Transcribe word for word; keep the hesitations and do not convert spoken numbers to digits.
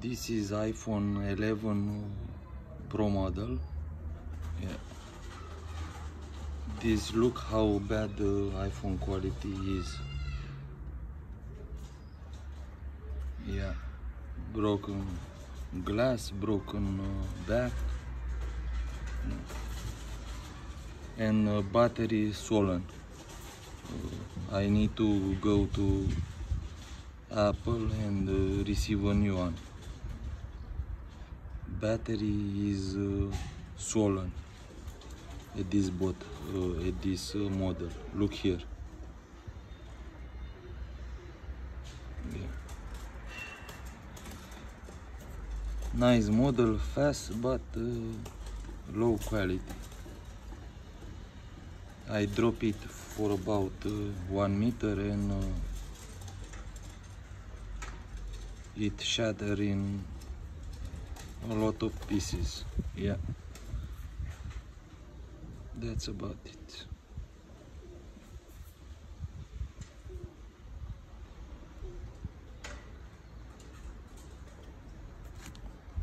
This is iPhone eleven Pro model. Yeah. This, look how bad the iPhone quality is. Yeah, broken glass, broken uh, back, and uh, battery swollen. Uh, I need to go to Apple and uh, receive a new one. Battery is uh, swollen at this bot, uh, at this uh, model. Look here. Yeah. Nice model, fast but uh, low quality. I drop it for about uh, one meter and uh, it shattered in a lot of pieces. Yeah, that's about it.